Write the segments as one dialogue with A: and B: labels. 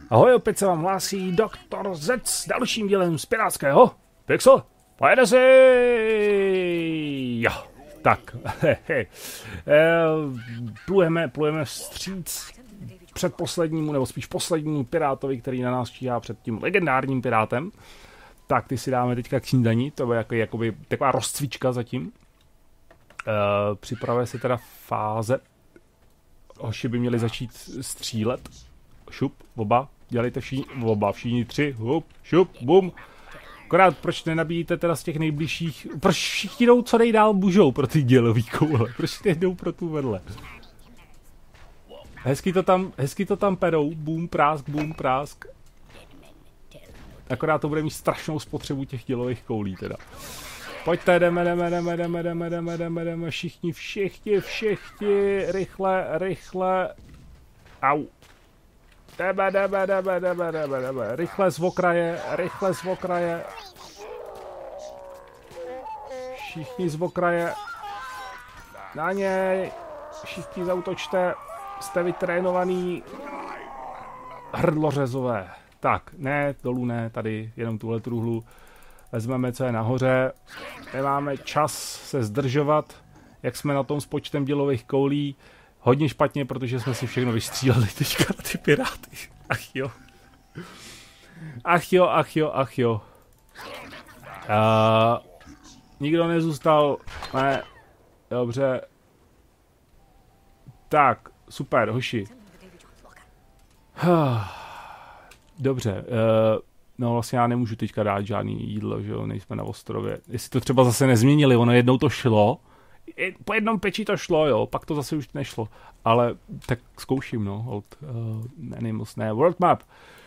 A: Ahoj, opět se vám hlásí Doktor Z s dalším dílem z Pirátského Pixel. Pojede si! Jo, tak. Plujeme vstříc předposlednímu, nebo spíš poslednímu pirátovi, který na nás číhá před tím legendárním pirátem. Tak ty si dáme teďka k snídaní, to bude jakoby taková rozcvička zatím. Připravuje se teda fáze. Hoši by měli začít střílet. Šup, oba, dělejte všichni tři, hup, šup, bum. Akorát proč nenabíjíte teda z těch nejbližších, proč všichni jdou co nejdál můžou pro ty dělový koule, proč nejdou pro tu vedle. Hezky to tam perou, bum, prásk. Akorát to bude mít strašnou spotřebu těch dělových koulí teda. Pojďte, jdeme, všichni, rychle. Au. Jdeme. Rychle z okraje. Všichni z okraje. Na něj. Všichni zautočte. Jste vytrénovaný. Hrdlořezové. Tak, ne, dolů ne, tady jenom tuhle truhlu. Vezmeme, co je nahoře. Nemáme čas se zdržovat, jak jsme na tom s počtem dělových koulí. Hodně špatně, protože jsme si všechno vystříleli teďka na ty piráty. Ach jo. Nikdo nezůstal. Ne. Dobře. Tak, super, hoši. Dobře. No vlastně já nemůžu teďka dát žádný jídlo, že jo, nejsme na ostrově. Jestli to třeba zase nezměnili, ono jednou to šlo. Po jednom peči to šlo, jo, pak to zase už nešlo. Ale tak zkouším, no, od Animals, ne, World Map.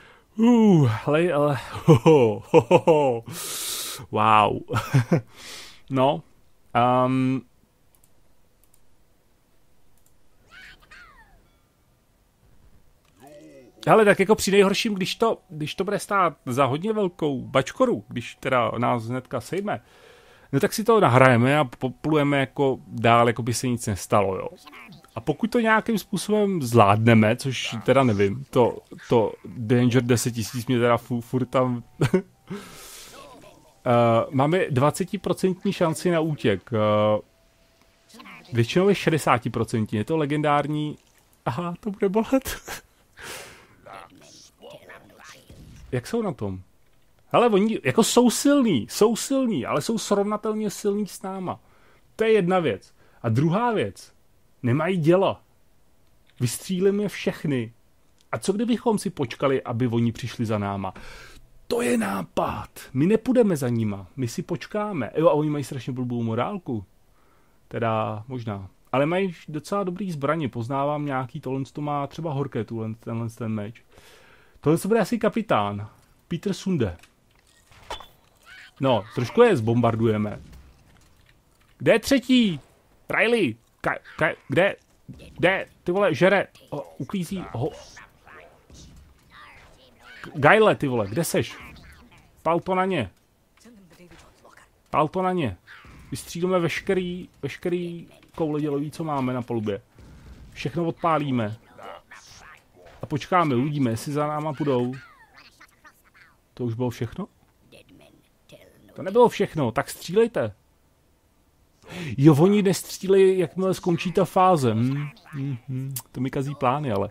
A: Wow. No. Ale tak jako při nejhorším, když to bude stát za hodně velkou bačkoru, když teda nás hnedka sejme, no tak si to nahrajeme a poplujeme jako dál, jako by se nic nestalo, jo. A pokud to nějakým způsobem zvládneme, což teda nevím, to Danger 10 000 mě teda furt tam... máme 20% šanci na útěk. Většinou je 60%, je to legendární... Aha, to bude bolet. Jak jsou na tom? Hele, oni jako jsou silní, ale jsou srovnatelně silní s náma. To je jedna věc. A druhá věc, nemají děla. Vystřílíme je všechny. A co kdybychom si počkali, aby oni přišli za náma? To je nápad. My nepůjdeme za nima, my si počkáme. Jo, a oni mají strašně blbou morálku. Teda možná. Ale mají docela dobrý zbraně, poznávám nějaký, tohle to má třeba horké, tenhle ten meč. Tohle to bude asi kapitán. Peter Sunde. No, trošku je zbombardujeme. Kde je třetí? Riley. Kde? Ty vole, žere. Uklízí. Gajle, ty vole, kde seš? Pál to na ně. Vystřílíme veškerý koule dělový, co máme na palubě. Všechno odpálíme. A počkáme, uvidíme, jestli za náma půjdou. To už bylo všechno? To nebylo všechno, tak střílejte. Jo, oni nestřílejí, jakmile skončí ta fáze. To mi kazí plány, ale.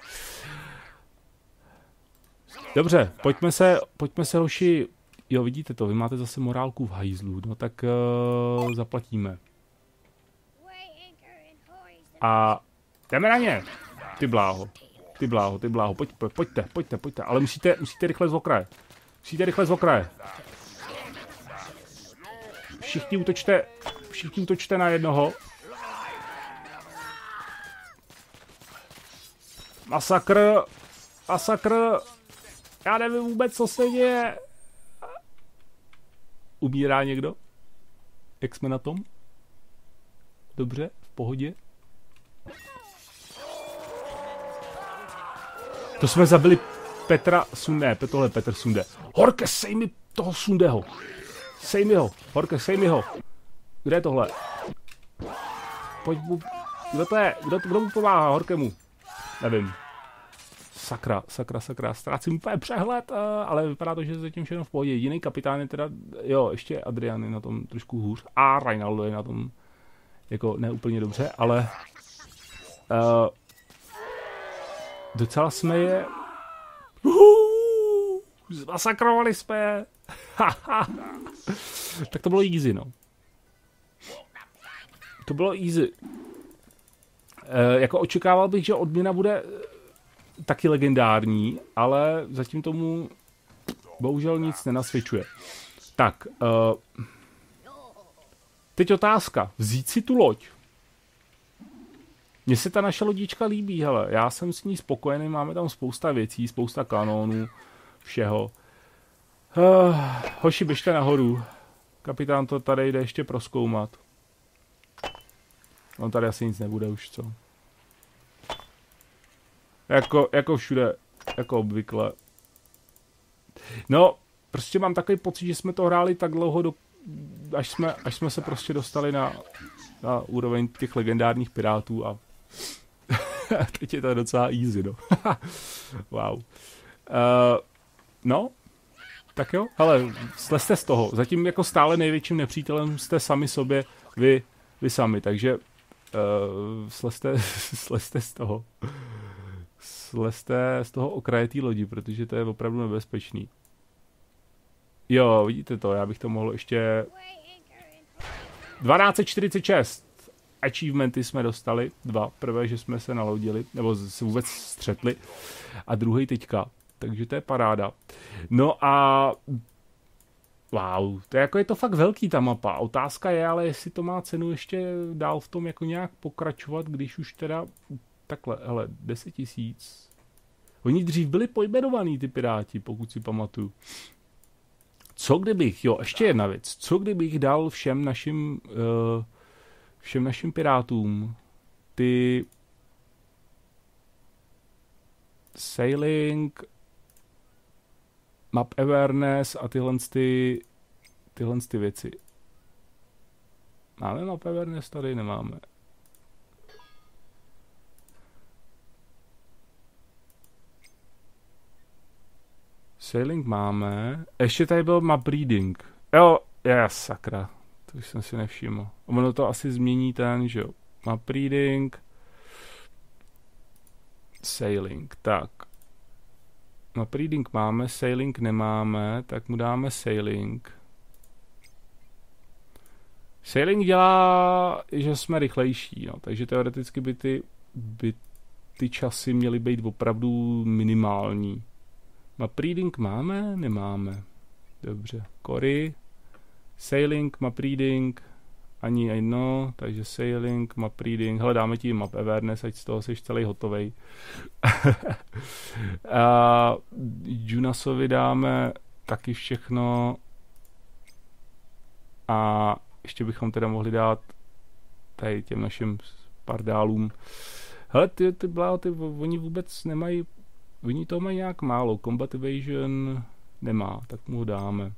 A: Dobře, pojďme se hoši. Jo, vidíte to, vy máte zase morálku v hajzlu, no tak zaplatíme. A jdeme na ně. Ty bláho, pojďte, ale musíte rychle z okraje. Všichni útočte na jednoho. Masakr. Já nevím vůbec, co se děje. Umírá někdo? Jak jsme na tom? Dobře, v pohodě. To jsme zabili Petra Sunde, Petr Sunde. Horke, sej mi toho Sundeho. Horke, sej mi ho. Kde je tohle? Pojď mu, kdo to je? Kdo mu pomáhá Horkemu? Nevím. sakra, ztrácím úplně přehled, ale vypadá to, že je zatím všechno v pohodě. Jediný kapitán je teda, jo, ještě Adrian je na tom trošku hůř a Reinaldo je na tom jako ne úplně dobře, ale docela jsme je zmasakrovali jsme je. Tak to bylo easy, no. To bylo easy. Jako očekával bych, že odměna bude taky legendární, ale zatím tomu bohužel nic nenasvědčuje. Tak, teď otázka. Vzít si tu loď. Mně se ta naše lodička líbí, hele. Já jsem s ní spokojený, máme tam spousta věcí, spousta kanónů, všeho. Hoši, běžte nahoru. Kapitán to tady jde ještě prozkoumat. On tady asi nic nebude už, co? Jako všude, jako obvykle. No, prostě mám takový pocit, že jsme to hráli tak dlouho, až jsme se prostě dostali na úroveň těch legendárních pirátů a teď je to docela easy, no. Wow. No, tak jo, hele, slezte z toho. Zatím jako stále největším nepřítelem jste sami sobě, vy sami, takže slezte z toho. Slezte z toho okraje té lodi, protože to je opravdu nebezpečný. Jo, vidíte to, já bych to mohl ještě... 1246 achievementy jsme dostali, 2. Prvé, že jsme se nalodili, nebo se vůbec střetli, a druhý teďka. Takže to je paráda. No a... Wow, to je to fakt velký ta mapa. Otázka je, ale jestli to má cenu ještě dál v tom jako nějak pokračovat, když už teda... Takhle, hele, 10 000. Oni dřív byli pojmenovaný, ty piráti, pokud si pamatuju. Co kdybych, jo, ještě jedna věc. Co kdybych dal všem našim pirátům ty sailing, map awareness a tyhle věci. Máme map awareness? Tady nemáme. Sailing máme. Ještě tady byl map reading. Jo, sakra. To už jsem si nevšiml. Ono to asi změní ten, že jo. Map reading. Sailing. Tak. Map reading máme, sailing nemáme, tak mu dáme sailing. Sailing dělá, že jsme rychlejší, no. Takže teoreticky by ty časy měly být opravdu minimální. Map reading máme? Nemáme. Dobře. Cory. Sailing, map reading. Ani jedno. Takže sailing, map reading. Hele, dáme ti map awareness, ať z toho jsi celý hotovej. A Junasovi dáme taky všechno. A ještě bychom teda mohli dát tady těm našim pardálům. Hele, ty bláho, oni vůbec nemají. Oni toho mají nějak málo. Combat Evasion nemá, tak mu ho dáme.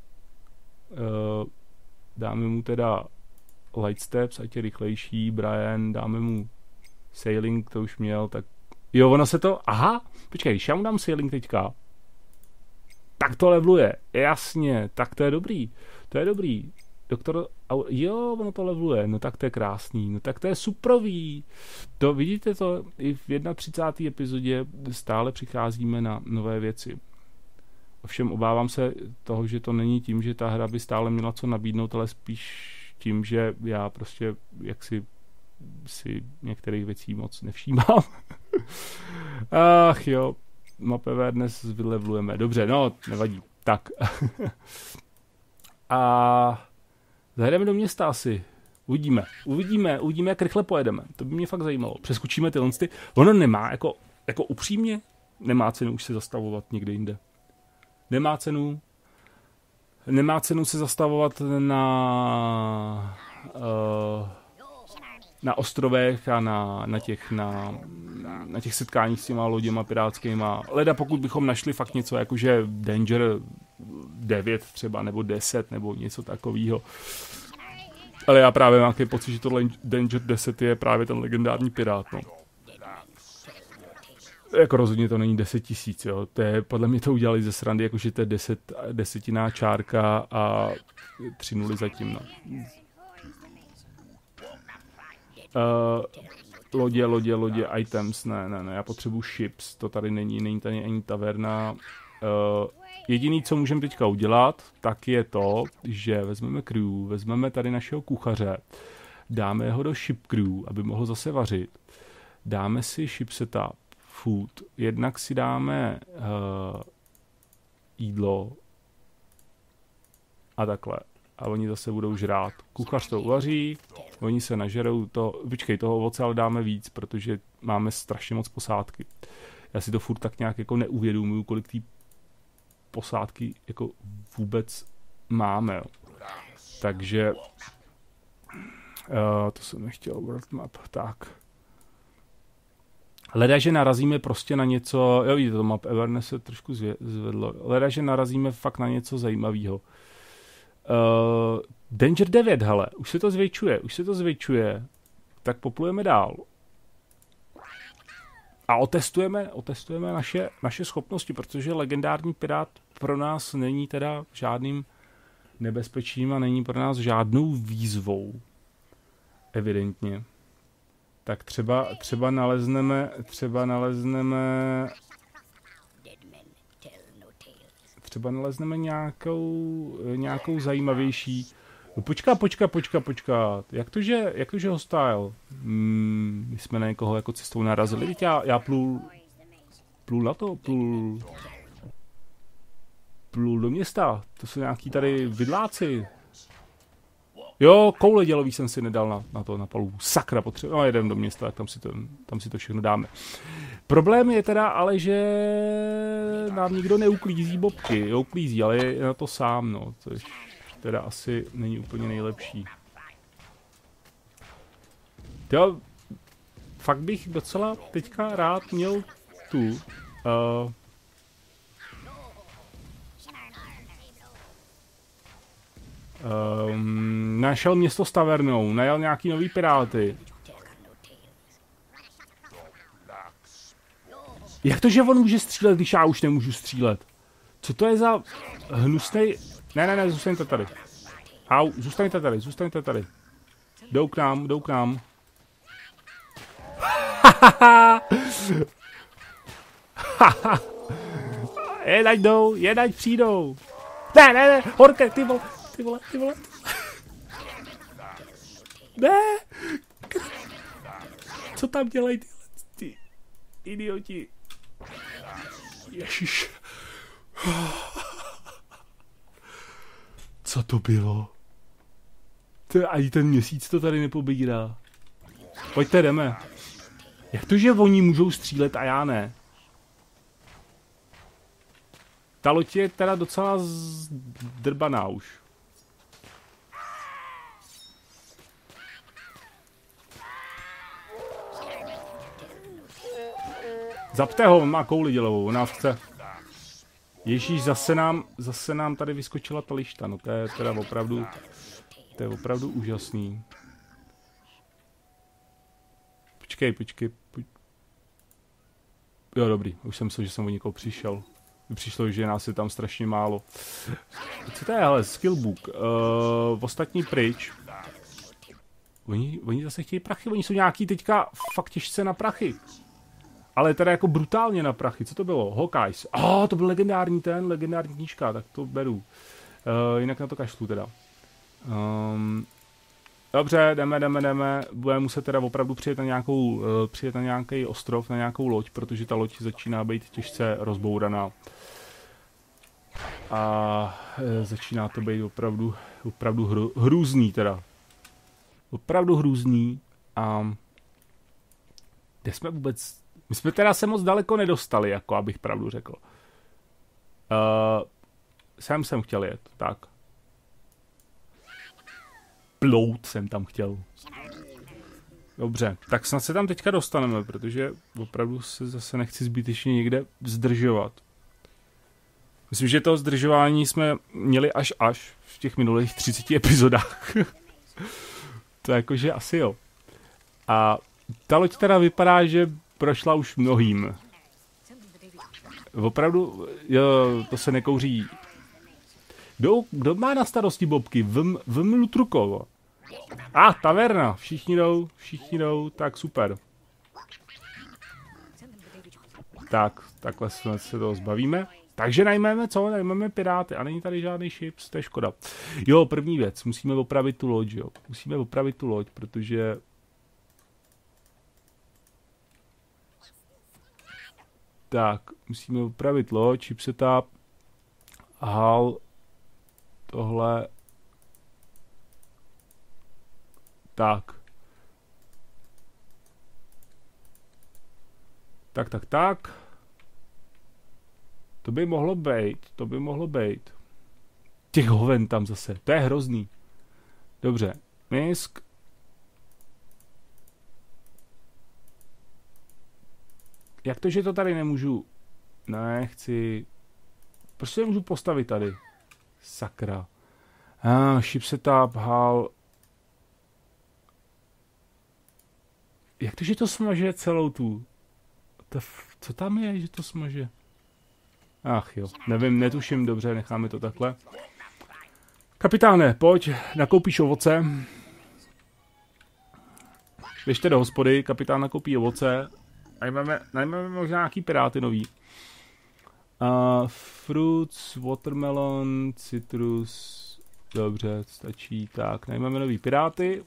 A: Dáme mu teda Light Steps, ať je rychlejší. Brian, dáme mu Sailing, to už měl, tak... Jo, ono se to... Aha, počkej, když já mu dám Sailing teďka, tak to leveluje. Jasně, tak to je dobrý. To je dobrý. Doktor... Jo, ono to leveluje. No tak to je krásný. No tak to je suprový. To vidíte to, i v 31. epizodě stále přicházíme na nové věci. Ovšem obávám se toho, že to není tím, že ta hra by stále měla co nabídnout, ale spíš tím, že já prostě jaksi si některých věcí moc nevšímám. Ach jo, mapové dnes vylevlujeme. Dobře, no, nevadí. Tak. A zajedeme do města asi. Uvidíme, jak rychle pojedeme. To by mě fakt zajímalo. Přeskočíme tyhle. Ono nemá, jako upřímně, nemá cenu už se zastavovat někde jinde. Nemá cenu se zastavovat na ostrovech a na těch setkáních s těma loděma pirátskýma. Leda pokud bychom našli fakt něco jakože Danger 9 třeba, nebo 10, nebo něco takového. Ale já právě mám takový pocit, že to Danger 10 je právě ten legendární pirát, no. Jako rozhodně to není 10 000, jo. To je, podle mě to udělali ze srandy, jakože to je desetinná čárka a 3 nuly zatím, no. Lodě, items, ne, já potřebuji ships, to tady není tady ani taverna. Jediný, co můžeme teďka udělat, tak je to, že vezmeme crew, vezmeme tady našeho kuchaře, dáme ho do ship crew, aby mohl zase vařit, dáme si ship setup, food, jednak si dáme jídlo a takhle. A oni zase budou žrát. Kuchař to uvaří, oni se nažerou to, počkej, toho ovoce ale dáme víc, protože máme strašně moc posádky. Já si to furt tak nějak jako neuvědomuju, kolik té posádky jako vůbec máme. Jo. Takže to jsem nechtěl, world map, tak. Leda, že narazíme prostě na něco, jo vidíte, to map awareness se trošku zvedlo, leda, že narazíme fakt na něco zajímavého. Danger 9, hele, už se to zvětšuje, tak poplujeme dál. A otestujeme naše schopnosti, protože legendární pirát pro nás není teda žádným nebezpečím a není pro nás žádnou výzvou. Evidentně. Tak třeba nalezneme nějakou zajímavější. No počkat. Jak to, že hostile? My jsme na někoho jako cestou narazili. Teď já plul na to, plul do města. To jsou nějaký tady vidláci. Jo, koule dělový jsem si nedal na palubu. Sakra, no jedem do města, tak tam si to všechno dáme. Problém je teda ale, že nám nikdo neuklízí bobky. Jo, uklízí, ale je na to sám, no. Což teda asi není úplně nejlepší. Jo, fakt bych docela teďka rád měl tu. Našel město s tavernou, najel nějaký nový piráty. Jak to, že on může střílet, když já už nemůžu střílet? Co to je za hnusnej... Ne, zůstaňte tady. Au, zůstaňte tady. Jdou k nám. Jednať přijdou. Ne, horké, ty vole. Ne. Co tam dělají ty idioti? Ježiš. Co to bylo? Ani ten měsíc to tady nepobírá. Pojďte, jdeme. Jak to, že oni můžou střílet a já ne? Ta loď je teda docela zdrbaná už. Zapte ho, on má kouli dělovou, on nás chce. Ježíš, zase nám tady vyskočila ta lišta, no to je teda opravdu, to je opravdu úžasný. Počkej. Jo, dobrý, už jsem myslel, že jsem o někoho přišel. Přišlo, že nás je tam strašně málo. Co to je, hele, skillbook. Ostatní pryč. Oni zase chtějí prachy, oni jsou nějaký teďka fakt těžce na prachy. Ale teda jako brutálně na prachy. Co to bylo? Hawkeyes. To byl legendární knížka, tak to beru. Jinak na to kašlu teda. Dobře, jdeme. Budeme muset teda opravdu přijet na nějaký ostrov, na nějakou loď, protože ta loď začíná být těžce rozbouraná. A začíná to být opravdu hrůzný teda. Opravdu hrůzný. A kde jsme vůbec... My jsme teda se moc daleko nedostali, jako abych pravdu řekl. Jsem chtěl jet, tak. Plout jsem tam chtěl. Dobře, tak snad se tam teďka dostaneme, protože opravdu se zase nechci zbytečně někde zdržovat. Myslím, že to zdržování jsme měli až v těch minulých 30 epizodách. To jakože asi jo. A ta loď teda vypadá, že prošla už mnohým. Opravdu, jo, to se nekouří. Kdo má na starosti bobky? Vmlu Trukovo. Taverna. Všichni jdou, tak super. Tak, takhle se toho zbavíme. Takže najmeme co? Najmeme piráty. A není tady žádný ships, to je škoda. Jo, první věc. Musíme opravit tu loď, jo. Musíme opravit tu loď, protože... Tak, musíme opravit loď, ship setup, hull, tohle. Tak. Tak. To by mohlo být. Těch hoven tam zase, to je hrozný. Dobře, misk. Jak to, že to tady nemůžu? Ne, chci... Proč se nemůžu postavit tady? Sakra. Ship setup, hull. Jak to, že to smaže celou tu? Co tam je, že to smaže? Ach jo, nevím, netuším, dobře, necháme to takhle. Kapitáne, pojď, nakoupíš ovoce. Běžte do hospody, kapitán nakoupí ovoce. Najmeme možná nějaký piráty nový. Fruits, watermelon, citrus. Dobře, stačí. Tak, najmeme nový piráty.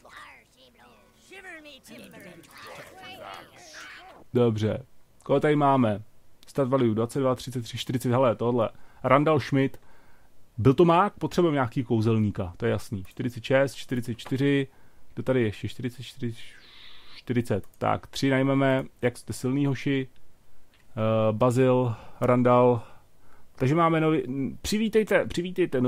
A: Dobře. Koho tady máme? Stat value 22, 33, 40, hele, tohle. Randall Schmidt. Byl to mák? Potřebujeme nějaký kouzelníka, to je jasný. 46, 44, kdo tady ještě? 44, 40. Tak, 3 najmeme, jak jste silný hoši. Basil, Randall. Takže máme nový, přivítejte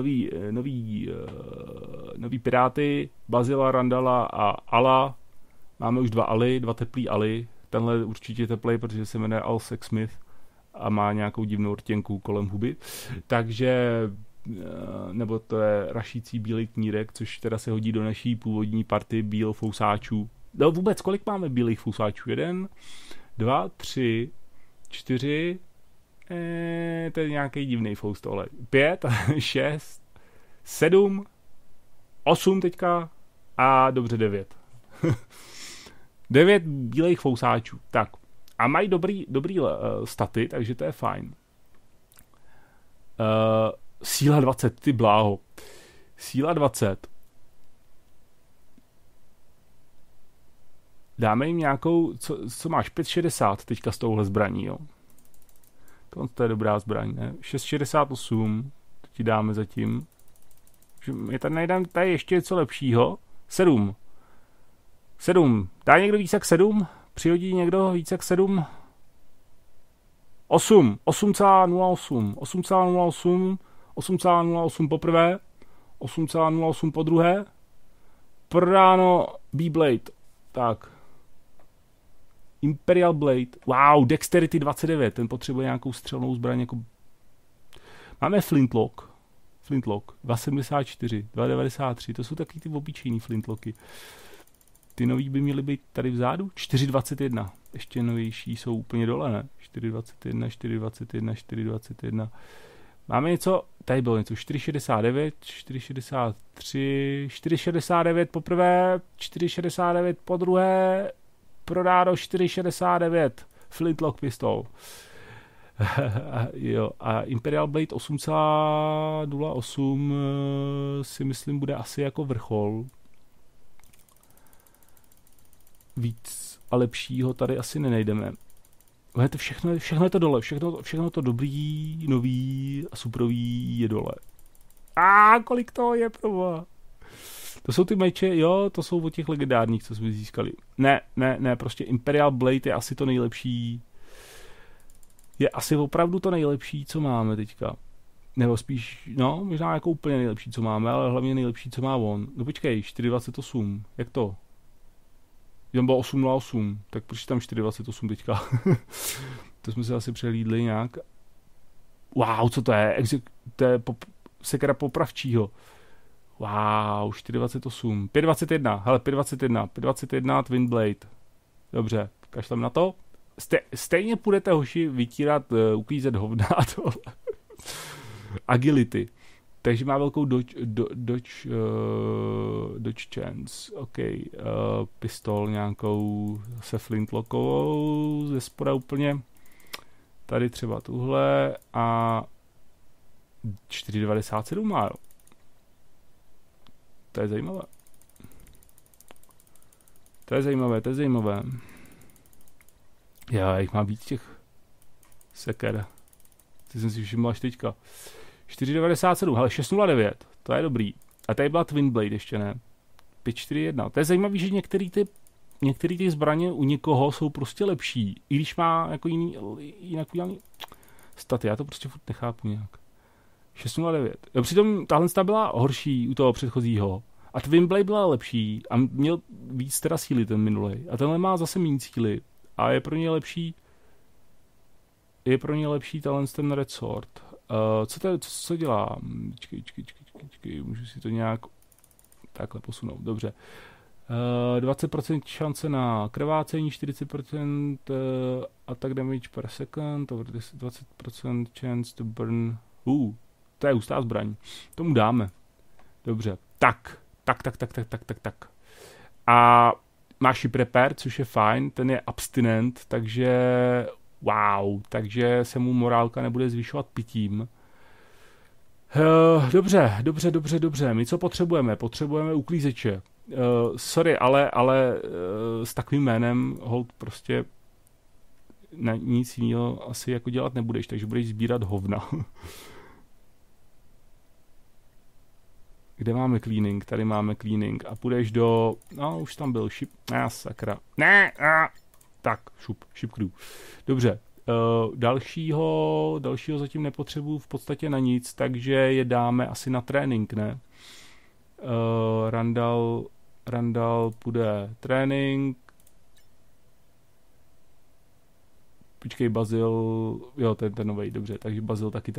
A: nový piráty, Bazila, Randalla a Ala. Máme už 2 Ali, 2 teplý Ali. Tenhle určitě teplej, protože se jmenuje Al Sexsmith a má nějakou divnou rtěnku kolem huby. Takže, nebo to je rašící bílý knírek, což teda se hodí do naší původní party bíl fousáčů. No vůbec, kolik máme bílých fousáčů? 1, 2, 3, 4, to je nějaký divný fous tohle. 5, 6, 7, 8 teďka a dobře 9. 9 bílejch fousáčů. Tak. A mají dobrý staty, takže to je fajn. Síla 20, ty bláho. Síla 20. Dáme jim nějakou, co máš, 560 teďka s touhle zbraní, jo. To je dobrá zbraň, ne? 668, to ti dáme zatím. Je tady najdeme tady ještě něco lepšího. 7. Dá někdo víc jak 7? Přihodí někdo víc jak 7? 8. 8,08. 8,08. 8,08 poprvé. 8,08 po druhé. Prodáno B-Blade. Tak. Imperial Blade. Wow, Dexterity 29. Ten potřebuje nějakou střelnou zbraň. Jako... Máme Flintlock. 2,74. 2,93. To jsou taky ty obyčejný Flintlocky. Ty nový by měly být tady vzadu. 4,21. Ještě novější jsou úplně dole, ne? 4,21. Máme něco, tady bylo něco. 4,69, 4,63, 4,69 poprvé, 4,69 po druhé, prodáno 4,69. Flintlock pistol. Jo, a Imperial Blade 8,08 si myslím bude asi jako vrchol. Víc a lepšího tady asi nenajdeme. Všechno je to dole, všechno to dobrý, nový a superový je dole. Kolik to je, proboha. To jsou ty meče, jo, to jsou od těch legendárních, co jsme získali. Ne, prostě Imperial Blade je asi to nejlepší. Je asi opravdu to nejlepší, co máme teďka. Nebo spíš, no, možná jako úplně nejlepší, co máme, ale hlavně nejlepší, co má on. No počkej, 4,28, jak to? Tam bylo 8,08, tak proč tam 4,28 teďka? To jsme se asi přehlídli nějak. Wow, co to je? To je sekera popravčího. Wow, 4,28. 5,21, hele, 5,21 Twin Blade. Dobře, kašlem na to. stejně půjdete, hoši, vytírat, uklízet hovna to. Agility. Takže má velkou dodge chance. OK. Pistol nějakou se flintlockovou ze spoda úplně. Tady třeba tuhle a 4,97 má, jo. To je zajímavé. To je zajímavé. Já jich mám víc těch seker. Ty jsem si všiml až teďka. 4,97, hele 6,09, to je dobrý. A tady byla Twin Blade ještě, ne? 5,41. To je zajímavý, že některé ty zbraně u někoho jsou prostě lepší, i když má jako jinak udělaný staty, já to prostě furt nechápu nějak. 6,09. Přitom tahle byla horší u toho předchozího. A Twin Blade byla lepší a měl víc teda síly ten minulej. A tenhle má zase méně síly. A je pro ně lepší ten Red Sword. Co dělá? Čekej, můžu si to nějak takhle posunout, dobře. 20% šance na krvácení, 40% attack damage per second, 20% chance to burn. To je hustá zbraň. Tomu dáme. Dobře. Tak. A má ship repair, což je fajn, ten je abstinent, takže wow, takže se mu morálka nebude zvyšovat pitím. Dobře. My co potřebujeme? Potřebujeme uklízeče. Sorry, ale s takovým jménem hold prostě na nic jiného asi jako dělat nebudeš, takže budeš sbírat hovna. Kde máme cleaning? Tady máme cleaning. A půjdeš do... No, už tam byl ship... sakra. Ne! Tak, ship crew. Dobře. Dalšího zatím nepotřebuju v podstatě na nic, takže je dáme asi na trénink, ne? Randall půjde trénink. Počkej, Basil... Jo, ten novej, dobře. Takže Basil taky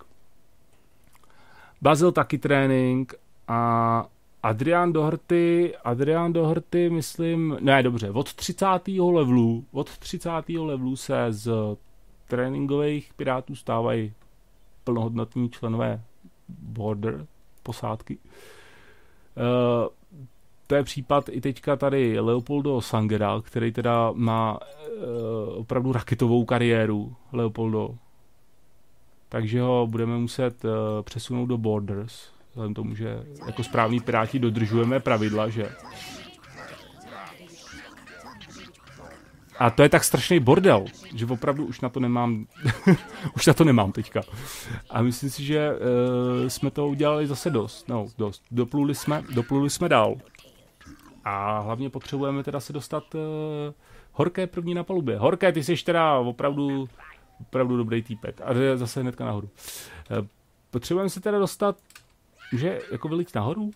A: trénink. A Adrian Doherty, myslím, ne, dobře, od 30. levelu se z tréninkových pirátů stávají plnohodnotní členové border posádky. To je případ i teďka tady Leopoldo Sangera, který teda má opravdu raketovou kariéru, Leopoldo. Takže ho budeme muset přesunout do Borders. Vzhledem tomu, že jako správní piráti dodržujeme pravidla, že... A to je tak strašný bordel, že opravdu už na to nemám, už na to nemám teďka. A myslím si, že jsme to udělali zase dost. Dopluli jsme dál. A hlavně potřebujeme teda se dostat Horké první na palubě. Horké, ty jsi teda opravdu dobrý týpek. A jde zase hnedka nahoru. Potřebujeme se teda dostat, může jako vylít nahoru?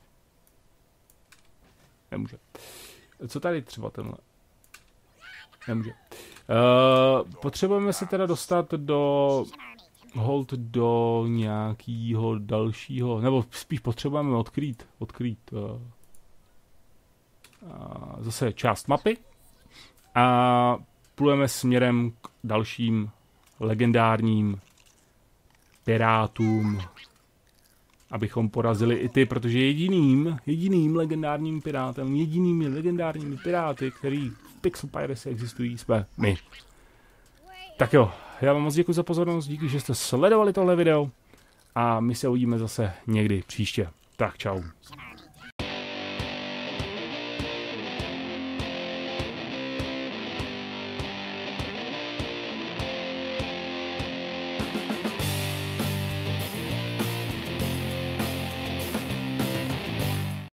A: Nemůže. Co tady třeba tenhle? Nemůže. Potřebujeme se teda dostat do nějakého dalšího, nebo spíš potřebujeme odkrýt zase část mapy a plujeme směrem k dalším legendárním pirátům, abychom porazili i ty, protože jediným legendárním pirátem, jedinými legendárními piráty, který v Pixel Piracy existují, jsme my. Tak jo, já vám moc děkuji za pozornost, díky, že jste sledovali tohle video a my se uvidíme zase někdy příště. Tak čau.